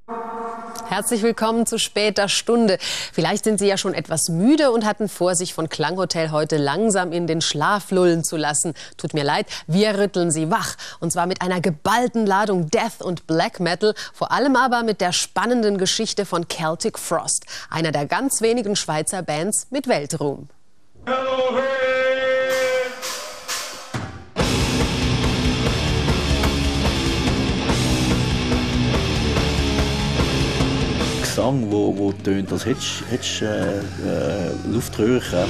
Herzlich willkommen zu später Stunde. Vielleicht sind Sie ja schon etwas müde und hatten vor, sich von Klanghotel heute langsam in den Schlaf lullen zu lassen. Tut mir leid, wir rütteln Sie wach. Und zwar mit einer geballten Ladung Death und Black Metal, vor allem aber mit der spannenden Geschichte von Celtic Frost, einer der ganz wenigen Schweizer Bands mit Weltruhm. Hello, hey! Gesang, wo tönt, als hättest du Luftröhrenkrebs.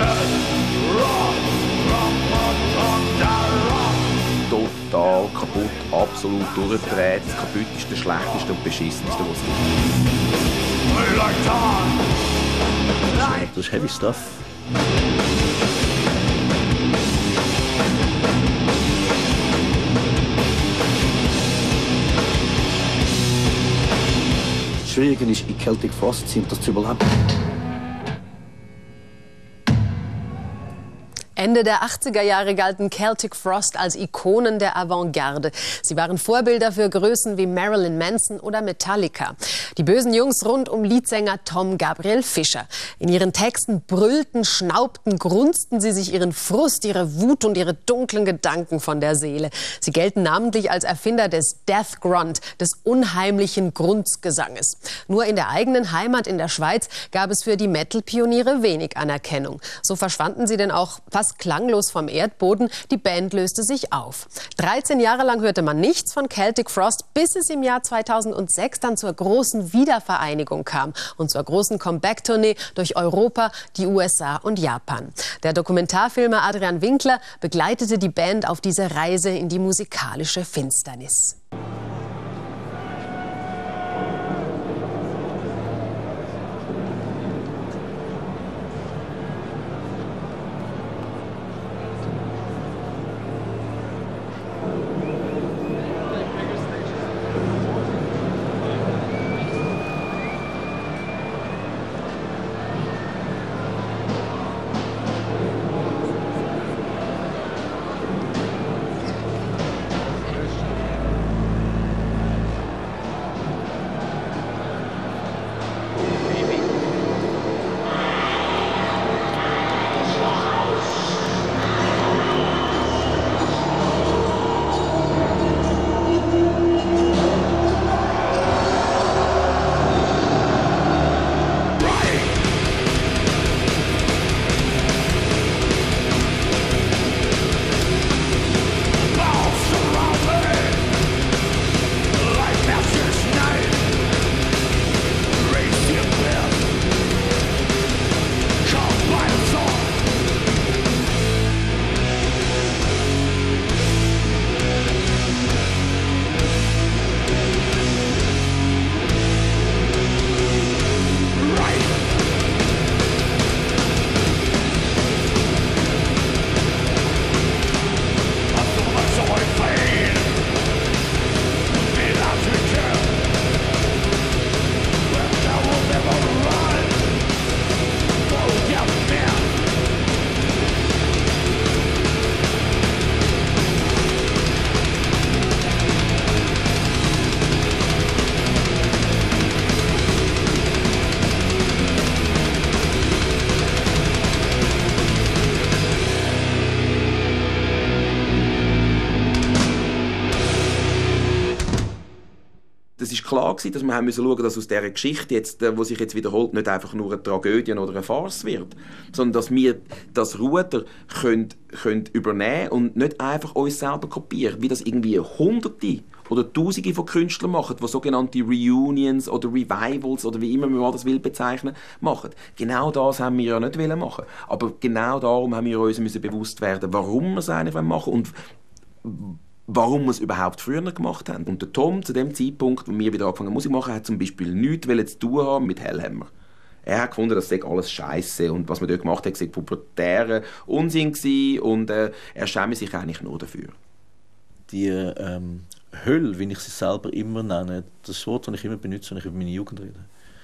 Total kaputt, absolut durchgedreht, das kaputteste, schlechteste und beschissenste, was es gibt. Das ist Heavy Stuff. Das Schwierige ist, in Celtic Frost sind das zu überleben. Ende der 80er Jahre galten Celtic Frost als Ikonen der Avantgarde. Sie waren Vorbilder für Größen wie Marilyn Manson oder Metallica. Die bösen Jungs rund um Leadsänger Tom Gabriel Fischer. In ihren Texten brüllten, schnaubten, grunzten sie sich ihren Frust, ihre Wut und ihre dunklen Gedanken von der Seele. Sie gelten namentlich als Erfinder des Death Grunt, des unheimlichen Grunzgesanges. Nur in der eigenen Heimat in der Schweiz gab es für die Metal-Pioniere wenig Anerkennung. So verschwanden sie denn auch fast klanglos vom Erdboden. Die Band löste sich auf. 13 Jahre lang hörte man nichts von Celtic Frost, bis es im Jahr 2006 dann zur großen Wiedervereinigung kam und zur großen Comeback-Tournee durch Europa, die USA und Japan. Der Dokumentarfilmer Adrian Winkler begleitete die Band auf diese Reise in die musikalische Finsternis. Das ist klar gewesen, dass wir haben müssen schauen, dass aus dieser Geschichte, jetzt, die sich jetzt wiederholt, nicht einfach nur eine Tragödie oder eine Farce wird, sondern dass wir das Ruder können übernehmen und nicht einfach uns selber kopieren, wie das irgendwie Hunderte oder Tausende von Künstlern machen, die sogenannte Reunions oder Revivals oder wie immer man das will bezeichnen, machen. Genau das haben wir ja nicht machen. Aber genau darum haben wir uns bewusst werden, warum wir es eigentlich machen wollen und warum wir es überhaupt früher gemacht haben. Und der Tom, zu dem Zeitpunkt, wo wir wieder angefangen haben Musik zu machen, hat zum Beispiel nichts zu tun haben mit Hellhammer. Er hat gefunden, das sei alles Scheiße und was man dort gemacht hat, sei pubertärer Unsinn gewesen und er schäme sich eigentlich nur dafür. Die Hölle, wie ich sie selber immer nenne, das Wort, das ich immer benutze, wenn ich über meine Jugend rede.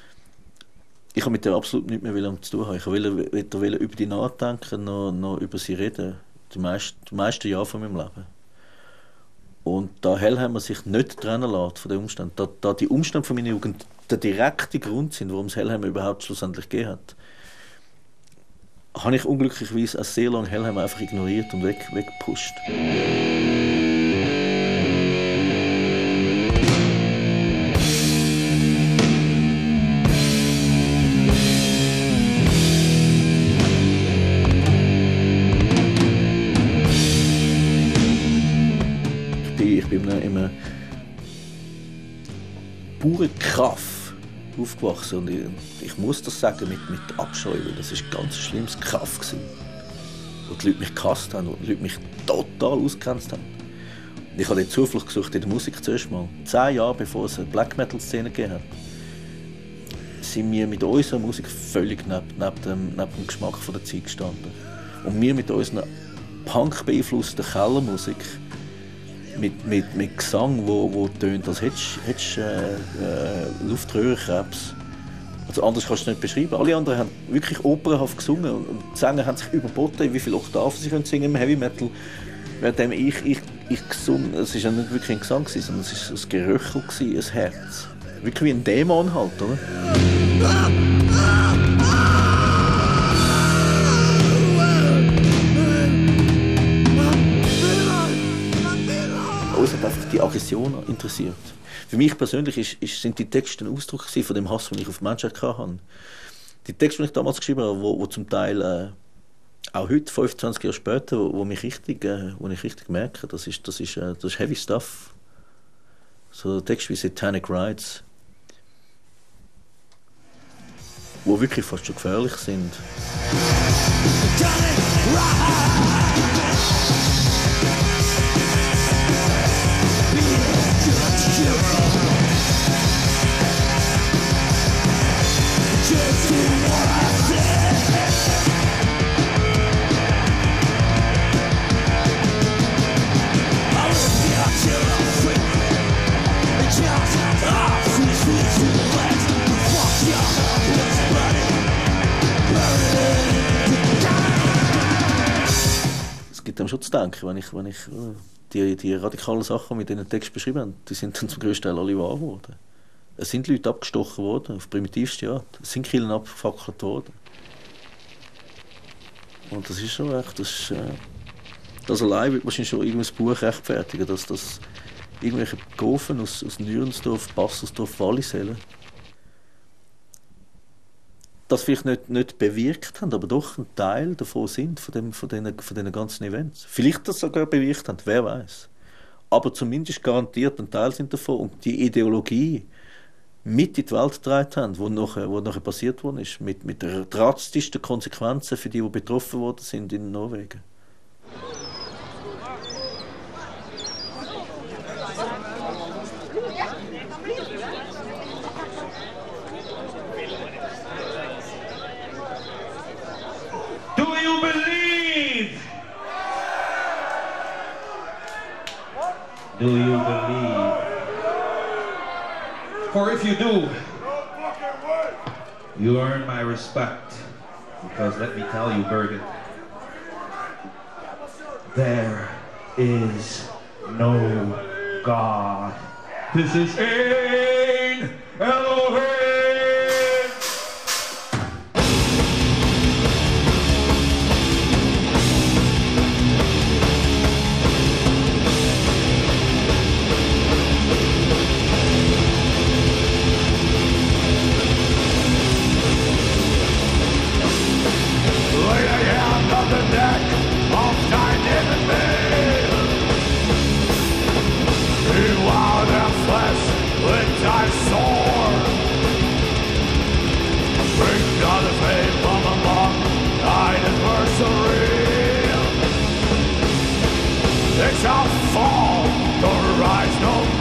Ich habe mit der absolut nichts mehr zu tun haben. Ich wollte über die nachdenken, noch über sie reden, die meisten Jahre von meinem Leben. Und da Hellhammer sich nicht trennen lässt von den Umständen, da die Umstände von meiner Jugend der direkte Grund sind, warum es Hellhammer überhaupt schlussendlich gegeben hat, habe ich unglücklicherweise auch sehr lange Hellhammer einfach ignoriert und weggepusht. Ich bin in einem Bauernkaff aufgewachsen und ich muss das sagen mit Abscheu, weil das war ein ganz schlimmes Kaff gewesen, wo die Leute mich gehasst haben, wo die Leute mich total ausgegrenzt haben. Und ich habe die Zuflucht gesucht in der Musik zuerst mal. 10 Jahre bevor es eine Black-Metal-Szene gegeben hat, sind wir mit unserer Musik völlig neben dem Geschmack der Zeit gestanden. Und wir mit unserer Punk-beeinflussten Kellermusik, mit Gesang, wo tönt, als hättest du Luftröhrenkrebs. Also anders kannst du es nicht beschreiben. Alle anderen haben wirklich opernhaft gesungen und die Sänger haben sich überboten, wie viele Oktaven sie können singen im Heavy Metal. Währenddem ich gesungen, es war ja nicht wirklich ein Gesang, sondern es war ein Geröchel, ein Herz. Wirklich wie ein Dämon halt, oder? Uns hat einfach die Aggression interessiert. Für mich persönlich sind die Texte ein Ausdruck von dem Hass, den ich auf die Menschheit hatte. Die Texte, die ich damals geschrieben habe, wo zum Teil auch heute, 25 Jahre später, wo ich richtig merke, das ist Heavy Stuff. So Texte wie Satanic Rites, die wirklich fast schon gefährlich sind. Es gibt einem schon zu denken, wenn ich die radikalen Sachen mit diesen Texten beschrieben habe, die sind dann zum grössten Teil alle wahr geworden. Es sind Leute abgestochen worden, auf primitivste Art. Es sind Killen abgefackelt worden. Und das ist schon echt, das allein wird wahrscheinlich schon irgendein Buch rechtfertigen, dass das irgendwelche Gofen aus Nürnsdorf, Bassersdorf, Wallisellen das vielleicht nicht bewirkt haben, aber doch ein Teil davon sind, von diesen ganzen Events. Vielleicht das sogar bewirkt haben, wer weiß. Aber zumindest garantiert ein Teil sind davon und die Ideologie mit in die Welt getragen haben, die nachher passiert worden ist, mit den drastischsten Konsequenzen für die betroffen worden sind in Norwegen. Do you believe? For if you do, you earn my respect. Because let me tell you, Bergen, there is no God. This is Ein Elohim. They shall fall, nor rise no